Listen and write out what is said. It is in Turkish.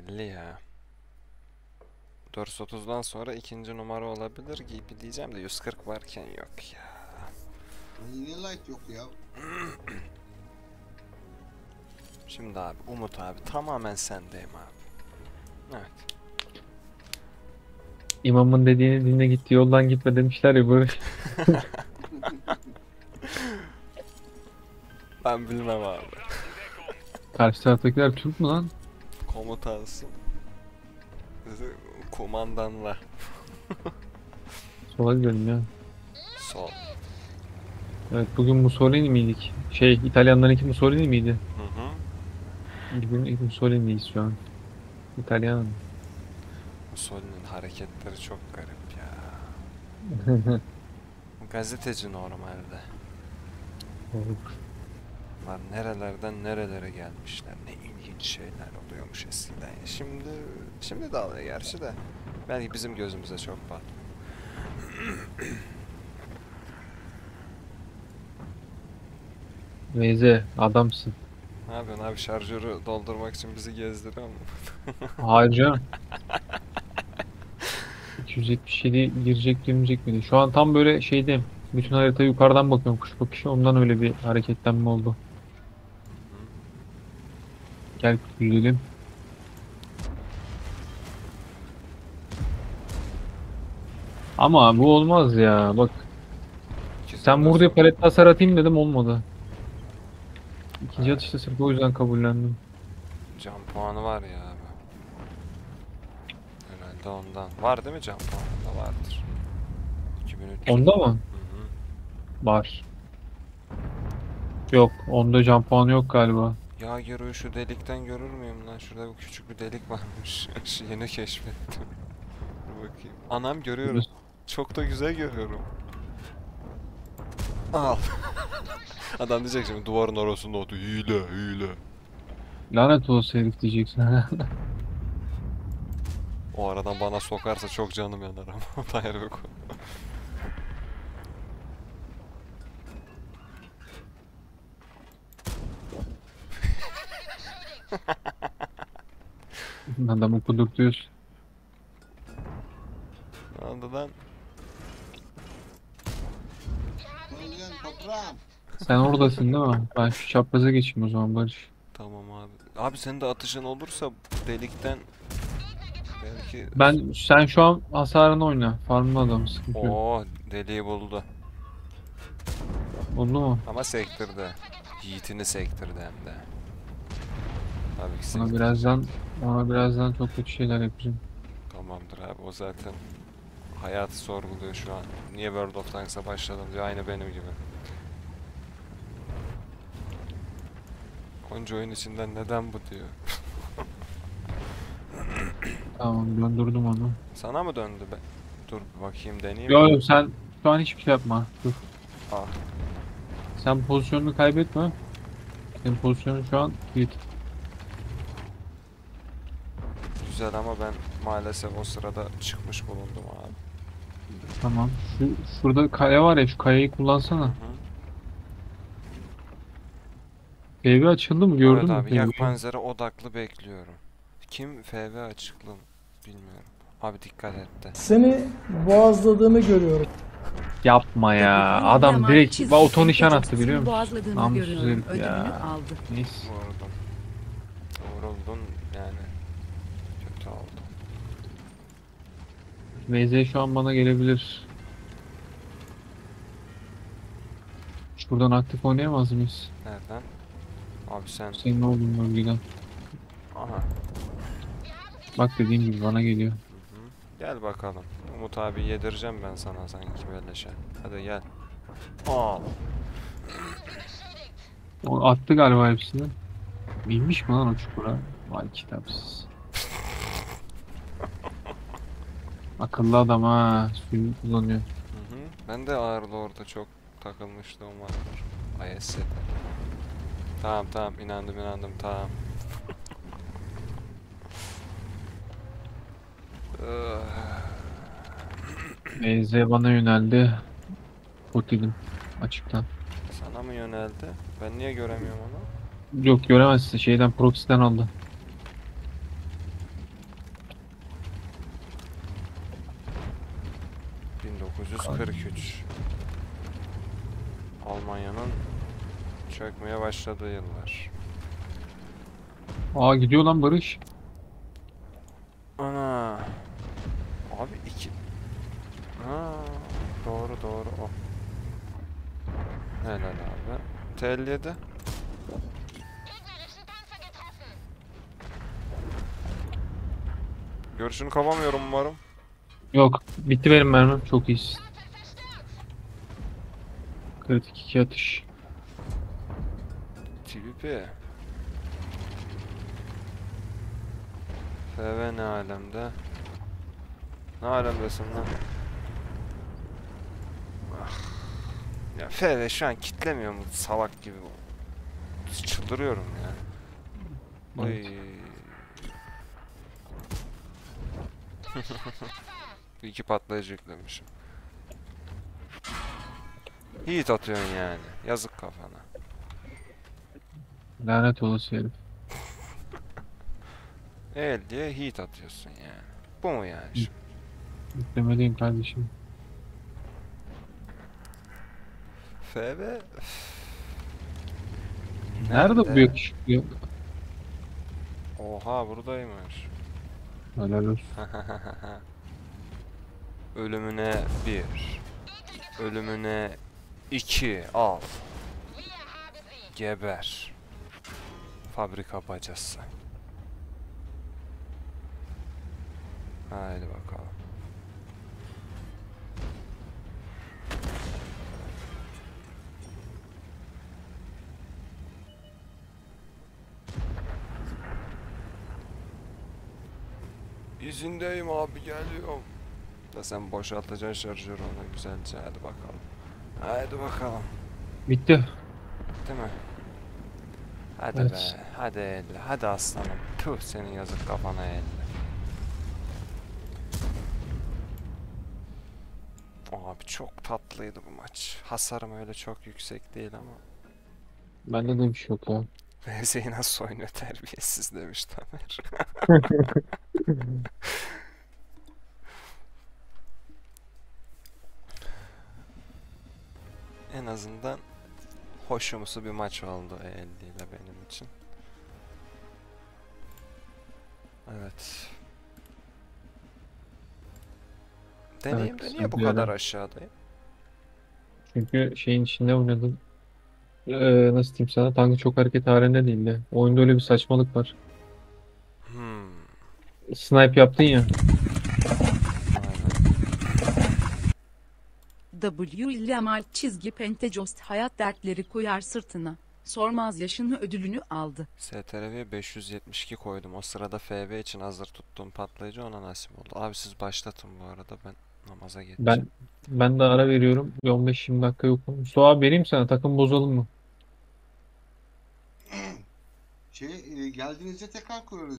Belli ya. 430'dan sonra ikinci numara olabilir gibi diyeceğim de 140 varken yok ya. Yine light yok ya. Şimdi abi Umut abi tamamen sendeyim abi. Evet. İmamın dediğini dinle, gitti yoldan gitme demişler ya Barış. Ben bilmem abi. Karşı taraftakiler Türk mü lan? Komutansın. Kumandanla. Sola gidelim ya. Sol. Evet, bugün Mussolini miydik? İtalyanlarınki Mussolini miydi? Hı hı. Bugün Mussolini'yiz şu an. İtalyan. Mussolini'nin hareketleri çok garip ya. Gazeteci normalde. Bunlar nerelerden nerelere gelmişler. Ne ilginç şeyler oluyormuş eskiden. Şimdi de alıyor gerçi de. Belki bizim gözümüze çok batmıyor. Neyse, adamsın. Ne yapıyorsun abi, şarjörü doldurmak için bizi gezdiriyor mu? Hayır canım. 277 girecek miydi? Şu an tam böyle şeydeyim. Bütün haritayı yukarıdan bakıyorum, kuş bakışı. Ondan öyle bir hareketlenme oldu. Gel güzelim. Ama bu olmaz ya. Bak, sen İkisini de vur diye sol. paletli hasar atayım dedim, olmadı. İkinci Ha, atışta sırf o yüzden kabullendim. can puanı var ya abi. Herhalde ondan. Var değil mi can puanı? Da vardır. 2300. Onda Hı mı? hı. Var. Yok. Onda can puanı yok galiba. Ya Gero, şu delikten görür müyüm lan? Şurada bir küçük bir delik varmış. Yeni keşfettim. Dur bakayım. Anam, görüyorum. Çok da güzel görüyorum. Al. Adam diyecek şimdi duvarın arasında oldu. Hile, hile. Lanet olası herif diyeceksin. O aradan bana sokarsa çok canım yanar ama. Hayır, yok. Adamı kudurtuyorsun. Ne oldu lan? Ölen toprağım. Sen oradasın değil mi? Ben şu çapraza geçeyim o zaman Barış. Tamam abi. Abi senin de atışın olursa delikten belki... Sen şu an hasarını oyna. Farmlı adam, sıkıntı yok. Oo, deliği buldu. Oldu mu? Ama sektirdi. Yiğitini sektirdi hem de. Tabii ki Ona sektirdi. birazdan ona birazdan çok kötü şeyler yapacağım. Tamamdır abi, o zaten hayatı sorguluyor şu an. Niye World of Tanks'a başladım diyor, aynı benim gibi. Onca oyun içinden neden bu diyor. Tamam, döndürdüm onu. Sana mı döndü be? Dur bir bakayım, deneyeyim Yo mi? yo, sen şu an hiçbir şey yapma. Dur. Ah, Sen pozisyonunu kaybetme. Senin pozisyonun şu an kilit. güzel ama ben maalesef o sırada çıkmış bulundum abi. Tamam. Şurada kaya var ya, şu kayayı Hı kullansana. hı. FV açıldı mı, Evet gördün mü abi, yak FV'yi? panzere odaklı bekliyorum. Kim FV açıklı mı? Bilmiyorum. Abi dikkat et de. Seni boğazladığını görüyorum. Yapma ya. Adam direkt auto nişan attı, biliyor musun? Boğazladığını Namussuz görüyorum. herif Ödülünü ya. aldı. Neyse. Vurdum. Vuruldun yani. Kötü oldu. VZ şu an bana gelebilir. Şuradan aktif oynayamaz mıyız? Nereden? Abi sen... Senin olduğun bölgeden. Aha. Bak, dediğim gibi bana geliyor. Hı hı. Gel bakalım. Umut abi yedireceğim ben sana sanki böyle şey. Hadi gel. Al. O attı galiba hepsini. Bilmiş mi lan o çukura? Vay kitapsız. Akıllı adam ha. Suyunu kullanıyor. Hı hı. Ben de ağırlı orada çok takılmışlığım vardır. IS'de. Tamam tamam, inandım tamam. VZ bana yöneldi. Potilim açıktan. Sana mı yöneldi? Ben niye göremiyorum onu? Yok, göremezsin. Şeyden, proxy'den aldı. güç. Almanya'nın çökmeye başladığı yıllar. Aa gidiyor lan Barış. Ana. Abi iki. Ha, doğru doğru o. Helal abi. T57. Görüşünü kapamıyorum umarım. Yok bitti benim mermim. Çok iyisin. Kritik 2 atış. TVP. FV ne alemde? Ne alemdesin lan? Ah. Ya FV şu an kitlemiyor mu salak gibi? Çıldırıyorum ya. Evet. Oy. İki patlayıcı yüklemişim. Hit atıyorsun yani. Yazık kafana. Lanet olası herif. El diye hit atıyorsun yani. Bu mu yani şimdi? Yüklemeliyim kardeşim. FV? Nerede bu Nerede? yakışıklı? Oha buradaymış. Helal olsun. Ölümüne bir. Ölümüne iki. Al. Geber. Fabrika bacası. Haydi bakalım. İzindeyim abi geliyorum. Da sen boşaltacaksın şarjörü ona güzelce hadi bakalım. Haydi bakalım. Bitti. Değil mi? Hadi Evet. be. Hadi elle. Hadi aslanım. Tüh senin yazık kafana elle. Abi çok tatlıydı bu maç. Hasarım öyle çok yüksek değil ama. Bende de bir şey yok ya. Mevzeyi nasıl oynuyor terbiyesiz demiş Tamer. En azından hoşumusu bir maç oldu E50 ile benim için. Evet. Deneyimde niye bu bir ara. kadar aşağıdayım? Çünkü şeyin içinde oynadım. Nasıl diyeyim sana? Tankı çok hareket halinde değildi. Oyunda öyle bir saçmalık var. Hmm. Snipe yaptın ya. Aynen. W ile Mal çizgi Pentecost hayat dertleri koyar sırtına. Sormaz yaşını ödülünü aldı. STRV 572 koydum. O sırada FV için hazır tuttuğum patlayıcı ona nasip oldu. Abi siz başlatın bu arada ben namaza geçeceğim. Ben de ara veriyorum. Bir 15-20 dakika yokum. Mustafa abi vereyim sana. Takım bozalım mı? Geldiğinizde tekrar kurarız